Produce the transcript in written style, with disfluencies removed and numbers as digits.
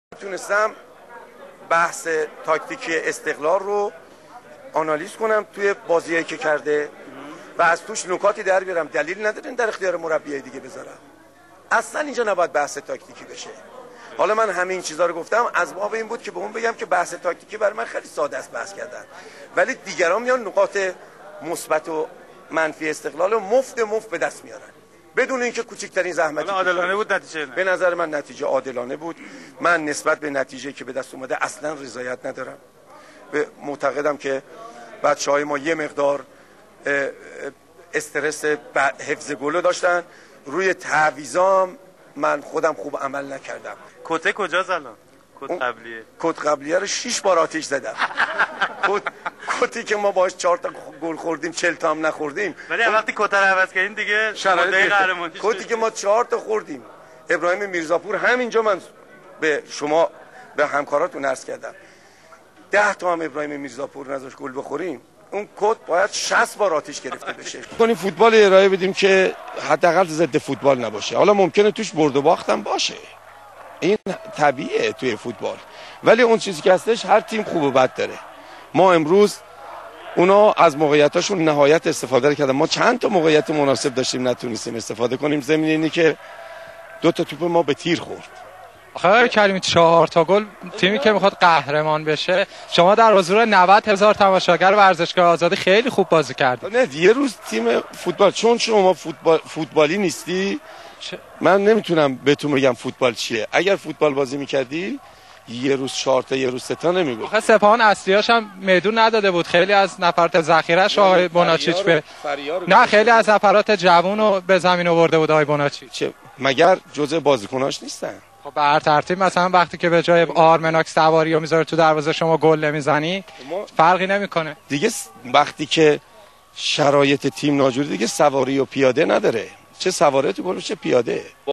تونستم بحث تاکتیکی استقلال رو آنالیز کنم توی بازیایی که کرده و از توش نکاتی در بیارم. دلیل ندارین در اختیار مربیای دیگه بذارم. اصلا اینجا نباید بحث تاکتیکی بشه. حالا من همین چیزا رو گفتم از باب این بود که به اون بگم که بحث تاکتیکی برای من خیلی ساده است بحث کردن، ولی دیگران میان نقاط مثبت و منفی استقلال رو مفت به دست میارن بدون اینکه کوچکترین زحمتی. عادلانه بود نتیجه؟ به نظر من نتیجه عادلانه بود. من نسبت به نتیجه که به دست اومده اصلا رضایت ندارم. معتقدم که بچهای ما یه مقدار استرس حفظ گل داشتن. روی تعویضام من خودم خوب عمل نکردم. کته کجاست الان؟ کت قبلیه. کت قبلیه رو 6 بار آتیش زدم. کتی که ما باهاش 4 تا گل خوردیم 40 تا هم نخوردیم. ولی وقتی کت رو عوض کردین دیگه شرایط قهرمانی. کتی که ما 4 تا خوردیم. ابراهیم میرزاپور همینجا من به شما به همکاراتون عرض کردم 10 تا هم ابراهیم میرزاپور نذاش گل بخوریم. اون کت باید 60 بار آتیش گرفته بشه. کنیم فوتبال ارائه بدیم که حداقل ضد فوتبال نباشه. حالا ممکنه توش برد و باخت هم باشه. این طبیعیه توی فوتبال. ولی اون چیزی که هستش هر تیم خوب و بد داره. ما امروز اونا از موقعیتاشون نهایت استفاده کردن. ما چند تا موقعیت مناسب داشتیم نتونستیم استفاده کنیم. ضمن اینی که 2 تا توپ ما به تیر خورد. آخه کریمی 4 تا گل تیمی که میخواد قهرمان بشه. شما در حضور 90,000 تماشاگر ورزشگاه آزادی خیلی خوب بازی کردید. نه یه روز تیم فوتبال چون شما فوتبالی نیستی من نمیتونم بهتون بگم فوتبال چیه. اگر فوتبال بازی میکردی یه روز 4 تا یه روز 3 تا نمیگفت. آخه سپاهان اصلیاش هم میدون نداده بود. خیلی از نفرات ذخیره‌اش آقای بوناچیچ به نه خیلی از نفرات جوونو به زمین آورده بود آقای بوناچیچ. مگر جزء بازیکناش نیستن؟ خب به هر ترتیب مثلا وقتی که به جای آرمناکس سواری رو میذاره تو دروازه شما گل نمیزنی فرقی نمیکنه دیگه. وقتی که شرایط تیم ناجوری دیگه سواری و پیاده نداره. چه سواره تو گل چه پیاده.